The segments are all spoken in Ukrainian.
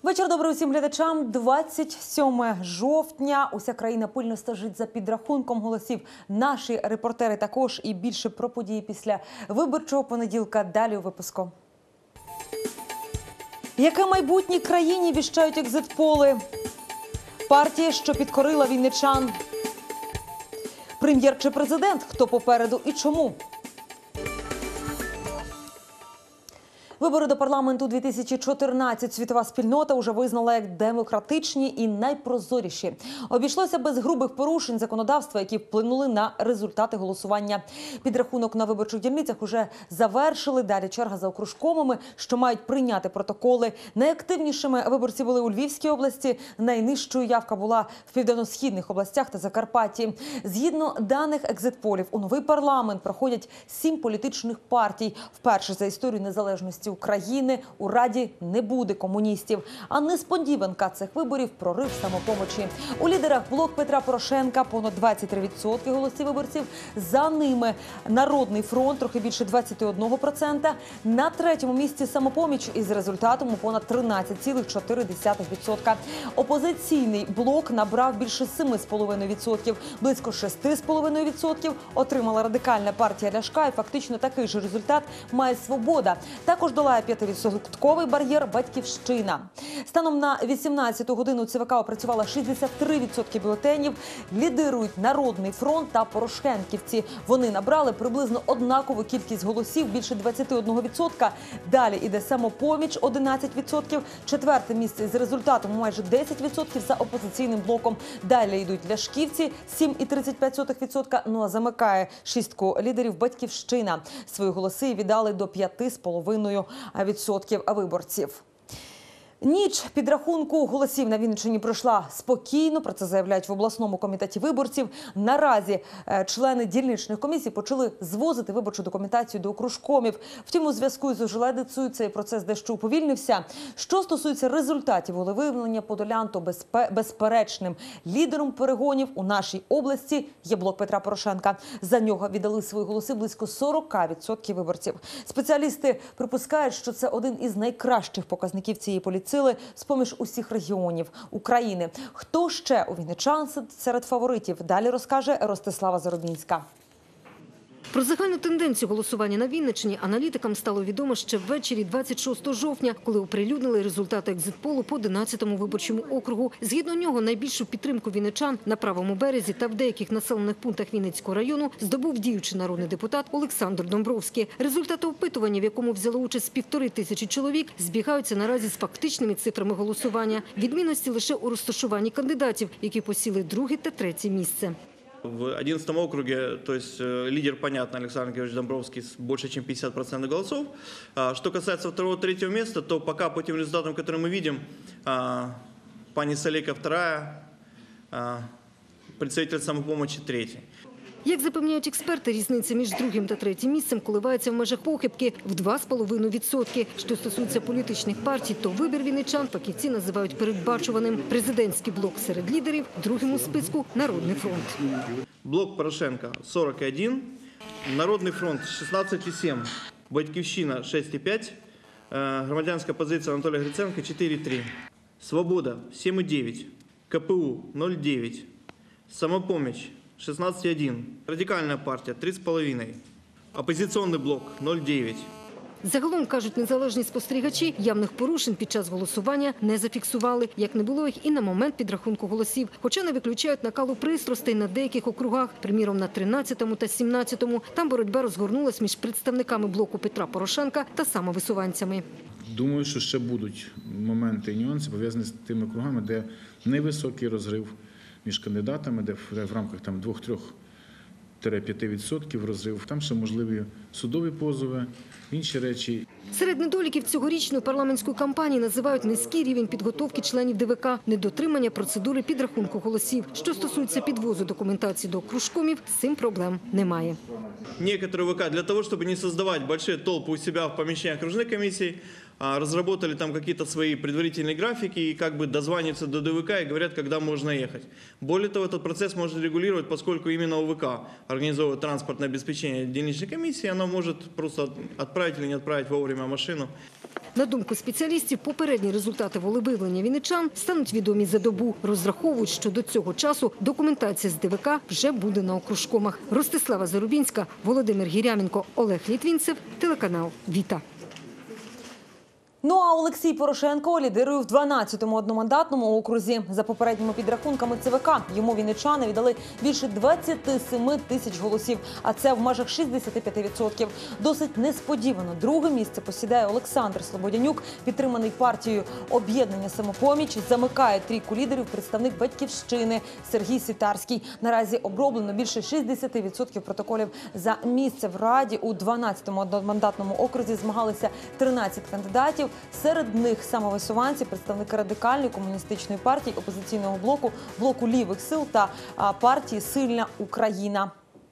Вечір добрий усім глядачам. 27 жовтня. Уся країна пильно стежить за підрахунком голосів. Наші репортери також. І більше про події після виборчого понеділка. Далі у випуску. Яке майбутнє країні віщають екзитполи? Партія, що підкорила вінничан. Прем'єр чи президент? Хто попереду і чому? Вибори до парламенту 2014 світова спільнота вже визнала як демократичні і найпрозоріші. Обійшлося без грубих порушень законодавства, які вплинули на результати голосування. Підрахунок на виборчих дільницях уже завершили. Далі черга за окружкомами, що мають прийняти протоколи. Найактивнішими виборці були у Львівській області. Найнижчою явка була в південно-східних областях та Закарпатті. Згідно даних екзитполів, у новий парламент проходять 7 політичних партій. Вперше за історію незалежності України у Раді не буде комуністів. А несподіванка цих виборів – прорив Самопомочі. У лідерах блок Петра Порошенка – понад 23% голосів виборців. За ними Народний фронт – трохи більше 21%. На третьому місці Самопоміч із результатом у понад 13,4%. Опозиційний блок набрав більше 7,5%. Близько 6,5% отримала Радикальна партія Ляшка. І фактично такий же результат має Свобода. Також долає 5% бар'єр «Батьківщина». Станом на 18-ту годину ЦВК опрацювала 63% бюлетенів. Лідирують Народний фронт та Порошенківці. Вони набрали приблизно однакову кількість голосів, більше 21%. Далі іде Самопоміч – 11%. Четверте місце з результатом майже 10% за опозиційним блоком. Далі йдуть Ляшківці – 7,35%. Ну а замикає шістку лідерів «Батьківщина». Свої голоси віддали до 5,5% виборців. Ніч підрахунку голосів на Вінниччині пройшла спокійно, про це заявляють в обласному комітеті виборців. Наразі члени дільничних комісій почали звозити виборчу документацію до окружкомів. Втім, у зв'язку з ожеледицею цей процес дещо уповільнився. Що стосується результатів волевиявлення подолян, то безперечним лідером перегонів у нашій області є блок Петра Порошенка. За нього віддали свої голоси близько 40% виборців. Спеціалісти припускають, що це один із найкращих показників цієї політики з-поміж усіх регіонів України. Хто ще у вінничан серед фаворитів? Далі розкаже Ростислава Заробінська. Про загальну тенденцію голосування на Вінниччині аналітикам стало відомо ще ввечері 26 жовтня, коли оприлюднили результати екзитполу по 11-му виборчому округу. Згідно нього, найбільшу підтримку вінничан на правому березі та в деяких населених пунктах Вінницького району здобув діючий народний депутат Олександр Домбровський. Результати опитування, в якому взяло участь 1500 чоловік, збігаються наразі з фактичними цифрами голосування. Відмінності лише у розташуванні кандидатів, які посіли друге та третє місце. В 11 округе, то есть лидер, понятно, Александр Георгиевич Домбровский с больше, чем 50% голосов. Что касается второго-третьего места, то пока по тем результатам, которые мы видим, пани Салейка вторая, представитель Самопомочи третий. Як запевняють експерти, різниця між другим та третім місцем коливається в межах похибки в 2,5%. Що стосується політичних партій, то вибір вінничан фахівці називають передбачуваним. Президентський блок серед лідерів, в другому списку – Народний фронт. Блок Порошенка 41, Народний фронт 16,7, Батьківщина 6,5, громадянська позиція Анатолія Гриценка 4,3, Свобода 7,9, КПУ 0,9, Самопоміч 16,1. Радикальна партія – 3,5. Опозиційний блок – 0,9. Загалом, кажуть незалежні спостерігачі, явних порушень під час голосування не зафіксували, як не було їх і на момент підрахунку голосів. Хоча не виключають накалу пристрастей на деяких округах, приміром на 13-му та 17-му. Там боротьба розгорнулась між представниками блоку Петра Порошенка та самовисуванцями. Думаю, що ще будуть моменти і нюанси, пов'язані з тими округами, де невисокий розрив між кандидатами, де в рамках 2-3-5% розрив. Там ще можливі судові позови, інші речі. Серед недоліків цьогорічної парламентської кампанії називають низький рівень підготовки членів ДВК, недотримання процедури підрахунку голосів. Що стосується підвозу документації до окружкомів, з цим проблем немає. Некоторые ВК для того, чтобы не создавать большие толпы у себя в помещениях окружных комиссий, разработали там какие-то свои предварительные графики и как бы дозваниваются до ДВК и говорят, когда можно ехать. Более того, этот процесс может регулировать, поскольку именно ОВК организовывает транспортное обеспечение дільничной комиссии, она может просто отправить или не отправить вовремя машину. На думку спеціалістів, попередні результати волевиявлення вінничан стануть відомі за добу. Розраховують, що до цього часу документація з ДВК вже буде на окружкомах. Ростислава Зарубінська, Володимир Гіряменко, Олег Літвінцев, телеканал «Віта». Ну а Олексій Порошенко лідирує в 12-му одномандатному окрузі. За попередніми підрахунками ЦВК, йому вінничани віддали більше 27 тисяч голосів, а це в межах 65%. Досить несподівано друге місце посідає Олександр Слободянюк, підтриманий партією «Об'єднання Самопоміч». Замикає трійку лідерів представник «Батьківщини» Сергій Світарський. Наразі оброблено більше 60% протоколів. За місце в Раді у 12-му одномандатному окрузі змагалися 13 кандидатів. Серед них самовисуванці, представники Радикальної комуністичної партії, опозиційного блоку, блоку лівих сил та партії «Сильна Україна».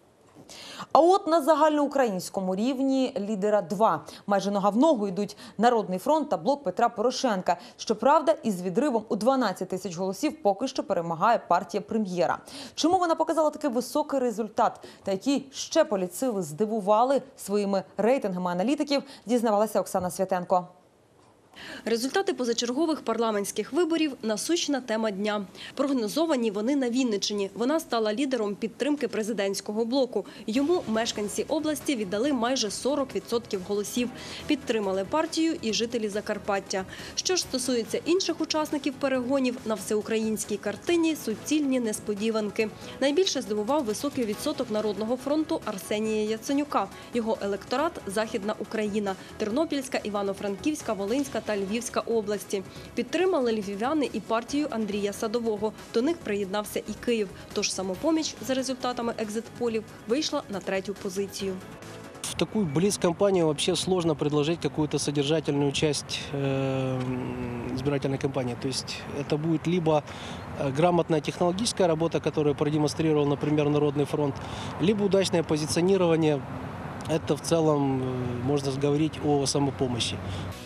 А от на загальноукраїнському рівні лідера два. Майже нога в ногу йдуть Народний фронт та блок Петра Порошенка. Щоправда, із відривом у 12 тисяч голосів поки що перемагає партія прем'єра. Чому вона показала такий високий результат? Та які ще політсили здивували своїми рейтингами аналітиків, дізнавалася Оксана Святенко. Результати позачергових парламентських виборів – насущна тема дня. Прогнозовані вони на Вінниччині. Вона стала лідером підтримки президентського блоку. Йому мешканці області віддали майже 40% голосів. Підтримали партію і жителі Закарпаття. Що ж стосується інших учасників перегонів, на всеукраїнській картині суцільні несподіванки. Найбільше здивував високий відсоток Народного фронту Арсенія Яценюка. Його електорат – Західна Україна, Тернопільська, Івано-Франківська, Волинська та Львівська області. Підтримали львів'яни і партію Андрія Садового. До них приєднався і Київ. Тож «Самопоміч» за результатами екзит-полів вийшла на третю позицію. В такую блиц-компанию вообще сложно предложить какую-то содержательную часть избирательной кампании. То есть это будет либо грамотная технологическая работа, которую продемонстрировал, например, Народный фронт, либо удачное позиционирование. Это в целом можно говорить о самопомощи.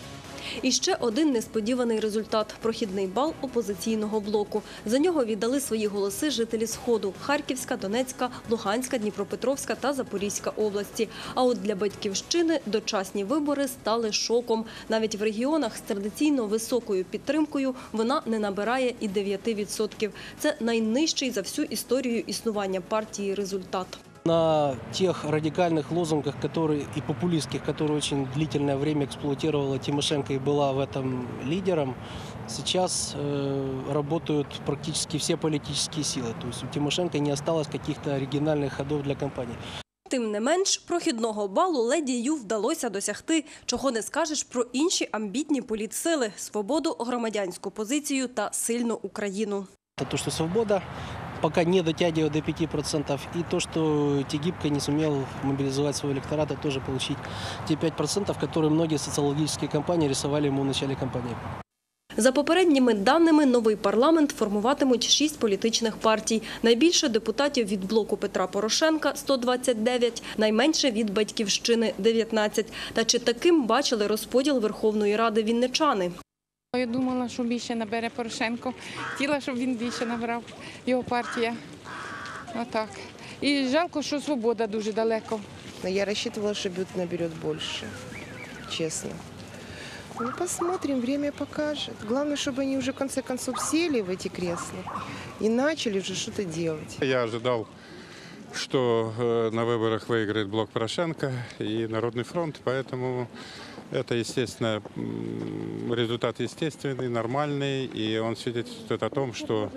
І ще один несподіваний результат – прохідний бал опозиційного блоку. За нього віддали свої голоси жителі Сходу – Харківська, Донецька, Луганська, Дніпропетровська та Запорізька області. А от для «Батьківщини» дочасні вибори стали шоком. Навіть в регіонах з традиційно високою підтримкою вона не набирає і 9%. Це найнижчий за всю історію існування партії результат. На тех радикальных лозунгах и популистских, которые очень длительное время эксплуатировала Тимошенко и была в этом лидером, сейчас работают практически все политические силы. То есть у Тимошенко не осталось каких-то оригинальных ходов для кампании. Тим не менш, прохідного балу леді Ю вдалося досягти, чого не скажеш про інші амбітні політсили – свободу, громадянську позицію та сильну Україну. Это то, что «Свобода» пока не дотягивает до 5%, и то, что Тегибко не сумел мобилизовать свой электорат, и тоже получить те 5%, которые многие социологические компании рисовали ему в начале кампании. За попередніми даними, новий парламент формуватимуть 6 політичних партій. Найбільше депутатів від блоку Петра Порошенка – 129, найменше від «Батьківщини» – 19. Та чи таким бачили розподіл Верховної Ради вінничани? Я думала, що більше набере Порошенко. Хотіла, щоб він більше набрав, його партія. Отак. І жалко, що «Свобода» дуже далеко. Я рассчитывала, что Бют наберет больше, честно. Ну, посмотрим, время покажет. Главное, чтобы они уже в конце концов сели в эти кресла и начали уже что-то делать. Я ожидал, что на выборах выиграет блок Порошенко и Народный фронт, поэтому это, естественно, результат естественный, нормальный, и он свидетельствует о том, что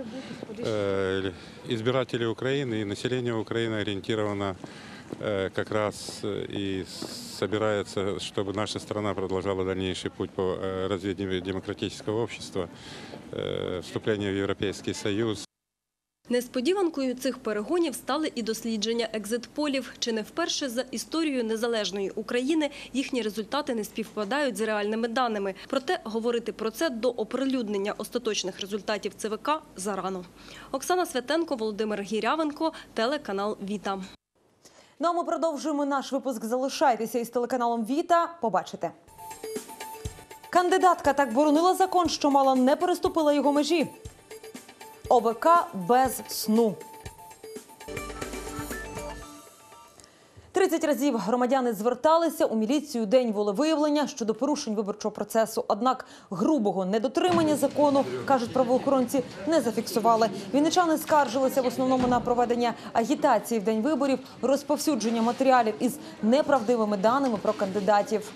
избиратели Украины и население Украины ориентировано как раз и собирается, чтобы наша страна продолжала дальнейший путь по развитию демократического общества, вступлению в Европейский Союз. Несподіванкою цих перегонів стали і дослідження екзит-полів. Чи не вперше за історію незалежної України їхні результати не співпадають з реальними даними. Проте говорити про це до оприлюднення остаточних результатів ЦВК зарано. Оксана Святенко, Володимир Гірявенко, телеканал «Віта». Ну а ми продовжуємо наш випуск. Залишайтеся із телеканалом «Віта». Побачите. Кандидатка так боронила закон, що мало не переступила його межі. ОВК без сну. 30 разів громадяни зверталися у міліцію день волевиявлення щодо порушень виборчого процесу. Однак грубого недотримання закону, кажуть правоохоронці, не зафіксували. Вінничани скаржилися в основному на проведення агітації в день виборів, розповсюдження матеріалів із неправдивими даними про кандидатів.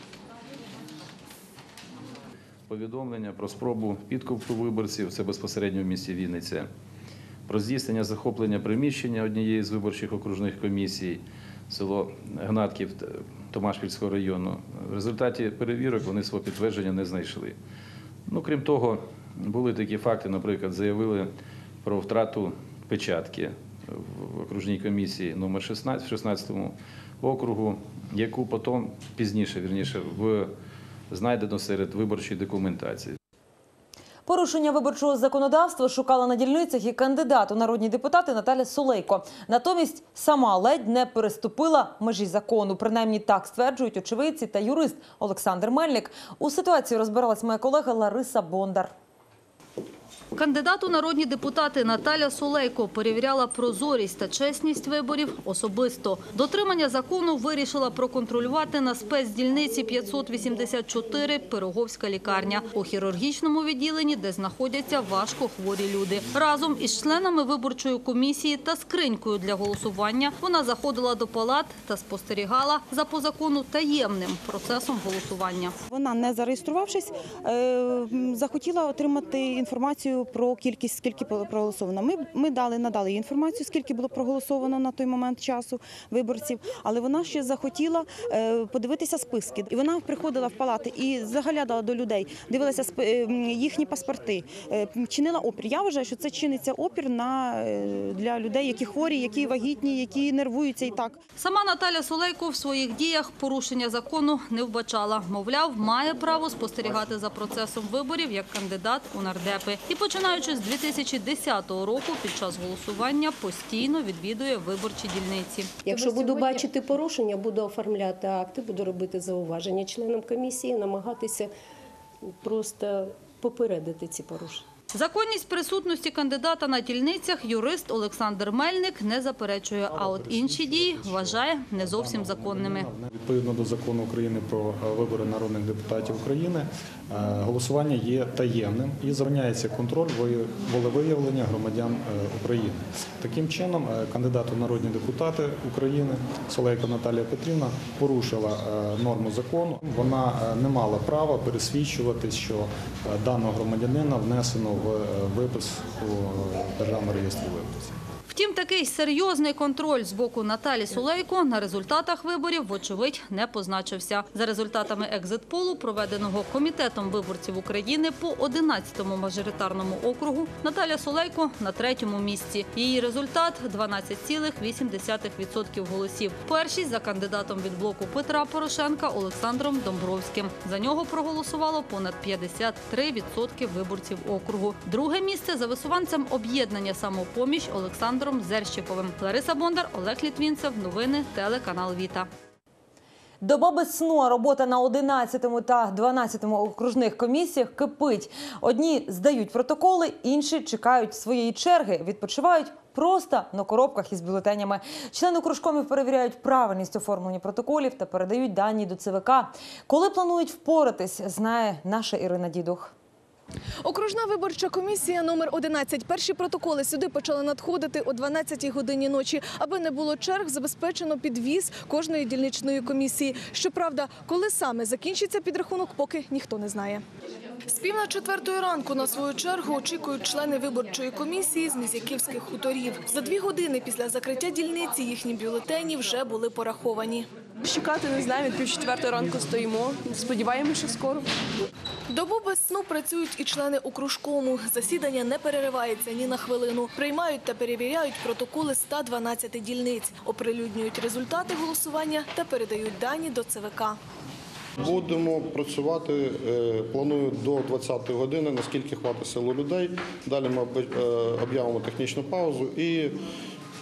Повідомлення про спробу підкупу виборців – це безпосередньо в місті Вінниця. Про здійснення захоплення приміщення однієї з виборчих окружних комісій, село Гнатків Томашпільського району. В результаті перевірок вони свого підтвердження не знайшли. Крім того, були такі факти, наприклад, заявили про втрату печатки в окружній комісії номер 16 в 16-му округу, яку потім пізніше знайдено серед виборчої документації. Порушення виборчого законодавства шукала на дільницях і кандидат у народні депутати Наталя Сулейко. Натомість сама ледь не переступила межі закону. Принаймні так стверджують очевидці та юрист Олександр Мельник. У ситуації розбиралась моя колега Лариса Бондар. Кандидат у народні депутати Наталя Сулейко перевіряла прозорість та чесність виборів особисто. Дотримання закону вирішила проконтролювати на спецдільниці 584 Пироговська лікарня у хірургічному відділенні, де знаходяться важкохворі люди. Разом із членами виборчої комісії та скринькою для голосування вона заходила до палат та спостерігала за по закону таємним процесом голосування. Вона, не зареєструвавшись, захотіла отримати інформацію про кількість, скільки проголосовано. Ми надали їй інформацію, скільки було проголосовано на той момент часу виборців, але вона ще захотіла подивитися списки. І вона приходила в палати і заглядала до людей, дивилася їхні паспорти, чинила опір. Я вважаю, що це чиниться опір для людей, які хворі, які вагітні, які нервуються і так. Сама Наталя Сулейко в своїх діях порушення закону не вбачала. Мовляв, має право спостерігати за процесом виборів як кандидат у нардепи. І починаючи з 2010 року під час голосування постійно відвідує виборчі дільниці. Якщо буду бачити порушення, буду оформляти акти, буду робити зауваження членам комісії, намагатися просто попередити ці порушення. Законність присутності кандидата на дільницях юрист Олександр Мельник не заперечує, а от інші дії вважає не зовсім законними. Відповідно до закону України про вибори народних депутатів України, голосування є таємним і забороняється контроль волевиявлення громадян України. Таким чином, кандидат у народні депутати України Сулейко Наталія Петрівна порушила норму закону. Вона не мала права пересвідчувати, що даного громадянина внесено в випис у Державному реєстрі виборців. Втім, такий серйозний контроль з боку Наталі Сулейко на результатах виборів, вочевидь, не позначився. За результатами екзит-полу, проведеного Комітетом виборців України по 11-му мажоритарному округу, Наталя Сулейко на 3-му місці. Її результат – 12,8% голосів. Першість за кандидатом від блоку Петра Порошенка Олександром Домбровським. За нього проголосувало понад 53% виборців округу. Друге місце за висуванцем об'єднання «Самопоміч» Олександром Зерщиковим. Лариса Бондар, Олег Літвінцев. Новини, телеканал «Віта». Доба без сну, а робота на 11-му та 12-му окружних комісіях кипить. Одні здають протоколи, інші чекають своєї черги, відпочивають просто на коробках із бюлетенями. Члени окружкомів перевіряють правильність оформлення протоколів та передають дані до ЦВК. Коли планують впоратись, знає наша Ірина Дідух. Окружна виборча комісія номер 11. Перші протоколи сюди почали надходити о 12-й годині ночі. Аби не було черг, забезпечено підвіз кожної дільничної комісії. Щоправда, коли саме закінчиться підрахунок, поки ніхто не знає. З 3:45 ранку на свою чергу очікують члени виборчої комісії з Мізяківських хуторів. За 2 години після закриття дільниці їхні бюлетені вже були пораховані. Чекати не знаю, від 3:45 ранку стоїмо. Сподіваємося, що скоро. Добу без сну працюють і члени окружкому. Засідання не переривається ні на хвилину. Приймають та перевіряють протоколи 112 дільниць, оприлюднюють результати голосування та передають дані до ЦВК. Будемо працювати, планую до 20-ї години, наскільки хватить сил у людей. Далі ми об'явимо технічну паузу і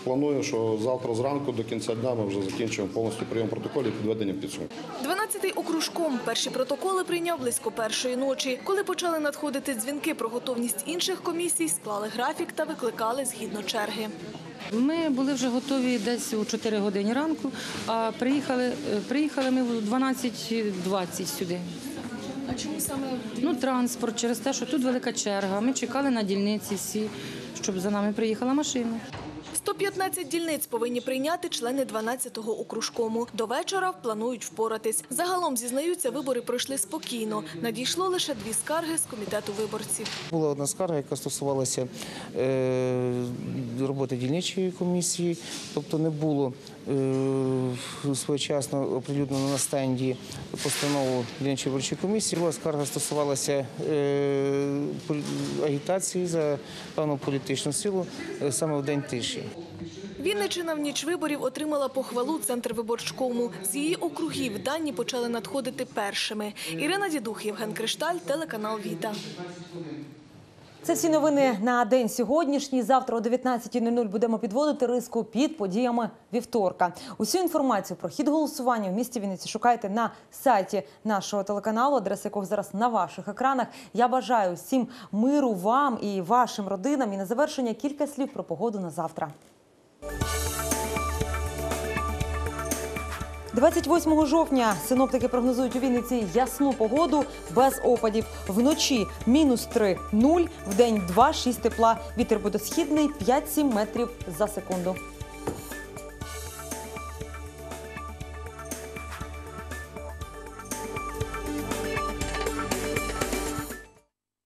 Планую, що завтра зранку до кінця дня ми вже закінчуємо повністю прийом протоколів і підведення підсумків. 12-й окружком перші протоколи прийняв близько першої ночі. Коли почали надходити дзвінки про готовність інших комісій, склали графік та викликали згідно черги. Ми були вже готові десь о 4 годині ранку, а приїхали ми о 12:20 сюди. А чому саме? Транспорт, через те, що тут велика черга. Ми чекали на дільниці всі, щоб за нами приїхала машина. 115 дільниць повинні прийняти члени 12-го окружкому. До вечора планують впоратись. Загалом, зізнаються, вибори пройшли спокійно. Надійшло лише 2 скарги з комітету виборців. Була одна скарга, яка стосувалася роботи дільничої комісії, тобто не було своєчасно оприлюднено на стенді постанову дільничої виборчої комісії. Друга скарга стосувалася агітації за певну політичну силу саме в день тиші. Вінниччина в ніч виборів отримала похвалу Центрвиборчкому. З її округів дані почали надходити першими. Ірина Дідух, Євген Кришталь, телеканал «Віта». Це всі новини на день сьогоднішній. Завтра о 19:00 будемо підводити риску під подіями вівторка. Усю інформацію про хід голосування в місті Вінниці шукайте на сайті нашого телеканалу, адреса якого зараз на ваших екранах. Я бажаю всім миру вам і вашим родинам. І на завершення кілька слів про погоду на завтра. 28 жовтня синоптики прогнозують у Вінниці ясну погоду без опадів. Вночі -3, 0, вдень 2-6 тепла. Вітер буде східний 5-7 метрів за секунду.